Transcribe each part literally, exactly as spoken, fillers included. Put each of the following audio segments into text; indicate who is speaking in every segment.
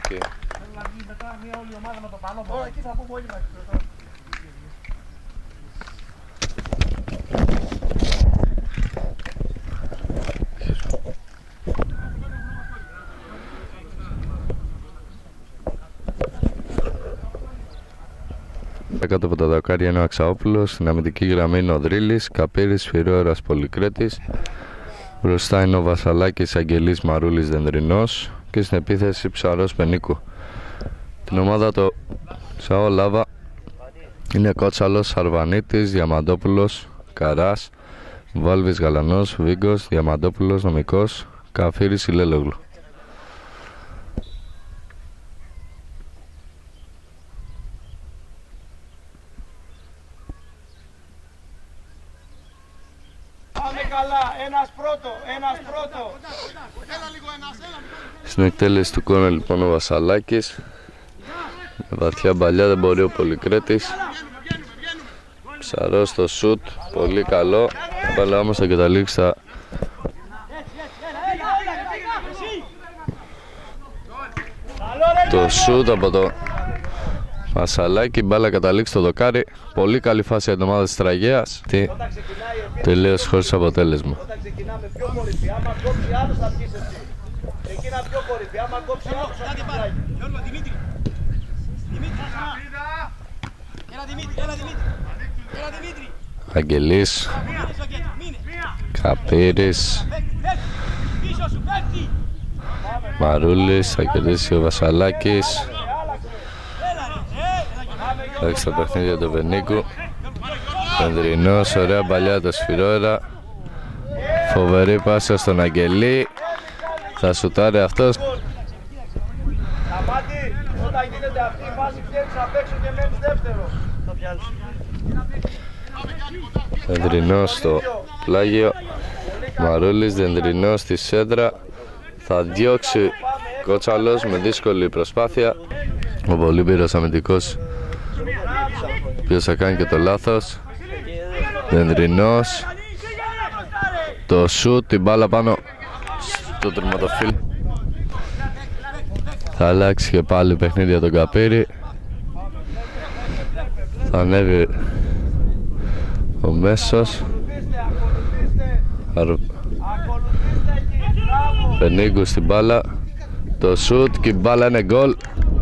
Speaker 1: εκεί. Κάτω από τα δοκάρια είναι ο Αξαόπουλος, στην αμυντική γραμμή είναι ο Δρύλης, Καπύρης, Σφυρόερας, Πολυκρέτης. Μπροστά είναι ο Βασαλάκης, Αγγελής, Μαρούλης, Δενδρινός και στην επίθεση Ψαρός, Πενίκου. Την ομάδα το Σαό Λάβα είναι Κότσαλος, Αρβανίτης, Διαμαντόπουλος, Καράς, Βάλβης, Γαλανός, Βίγκος, Διαμαντόπουλος, Νομικός, Καφύρης, Ηλέλογλου.
Speaker 2: Ένας πρώτο, ένας πρώτο.
Speaker 1: Στην εκτέλεση του κόρνερ λοιπόν ο Βασαλάκης. Με βαθιά μπαλιά, δεν μπορεί ο Πολυκρέτης. Ψαρός στο σουτ, πολύ καλό. Μπαλά όμως θα καταλήξει στα... Το σουτ από το Βασαλάκη, μπάλα καταλήξει στο δοκάρι. Πολύ καλή φάση για την ομάδα της Τραγέας. Τι τελείως χωρίς αποτέλεσμα.
Speaker 2: Όταν ξεκινάμε πιο κορυφή, άμα κόψει άλλος θα βγεις εσύ. Εκείνα πιο κορυφή, άμα κόψει άλλος θα βγεις εσύ. Δημήτρη, Δημήτρη, έλα Δημήτρη, έλα Δημήτρη, έλα Δημήτρη.
Speaker 1: Αγγελής, Καπύρης, Μαρούλης, θα κερδίσει ο Βασαλάκης. Εντάξει τα παιχνίδια του Βενίκου. Δενδρινός, ωραία μπαλιά το Σφυρόερα. Φοβερή πάσα στον Αγγελή. Θα σουτάρει αυτός.
Speaker 2: Όταν γίνεται αυτή η φάση βγαίνεις απ' έξω και μένεις δεύτερο. Το πιάνεις.
Speaker 1: Δενδρινός στο πλάγιο. Μαρούλης, Δενδρινός στη σέντρα. Θα διώξει Κότσαλος με δύσκολη προσπάθεια. Ο Πολύμπυρος αμυντικός, ποιος θα κάνει και το λάθος. Δενδρινός. Το σουτ, την μπάλα πάνω στο τερματοφύλακα. Θα αλλάξει και πάλι παιχνίδι για τον Καπύρη. Θα ανέβει ο μέσος. Πενίκου στην μπάλα. Το σουτ και η μπάλα είναι γκολ.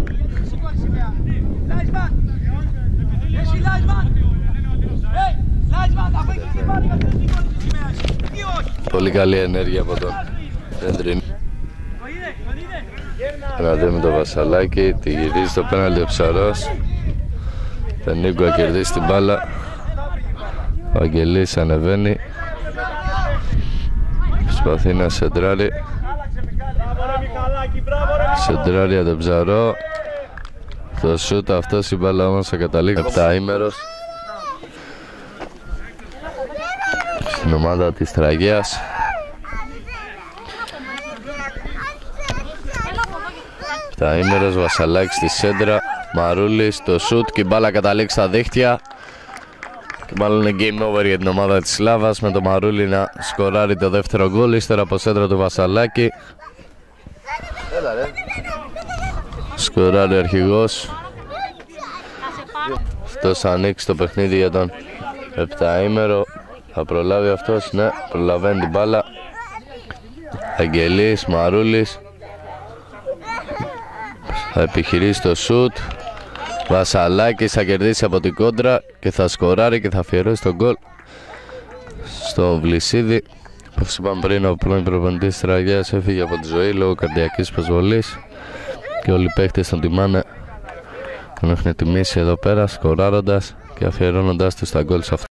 Speaker 1: Πολύ καλή ενέργεια από τον Δενδρινό. Ένα με το Βασαλάκι, τη γυρίζει το πέναλτι ο Ψαρός. Πενίκου θα κερδίσει την μπάλα. Ο Αγγελής ανεβαίνει. Προσπαθεί να σεντράρει. Σεντράρει για τον Ψαρό. Το σούτ αυτός, η μπάλα όμως θα καταλήξει. Επτάήμερος στην ομάδα της Τραγέας. Επτάήμερος, Βασαλάκης στη σέντρα. Μαρούλης, το σούτ και η μπάλα καταλήξει στα δίχτυα. Και μάλλον είναι game over για την ομάδα της Σλάβας, με το Μαρούλη να σκοράρει το δεύτερο γκολ ύστερα από σέντρα του Βασαλάκη. Σκοράρει ο αρχηγός. Αυτός θα ανοίξει το παιχνίδι για τον επτάήμερο. Θα προλάβει αυτός, ναι, προλαβαίνει την μπάλα. Αγγελής, Μαρούλης. Θα επιχειρήσει το σουτ. Βασαλάκης θα κερδίσει από την κόντρα και θα σκοράρει και θα αφιερώσει τον γκολ στο Βλυσίδη. Όπως είπαμε πριν, ο πρώην προπονητής της Τραγέας έφυγε από τη ζωή λόγω καρδιακής προσβολής και όλοι οι παίχτες τον τιμάνε. Τον έχουν τιμήσει εδώ πέρα σκοράροντας και αφιερώνοντας τους τα γκολ σε αυτό.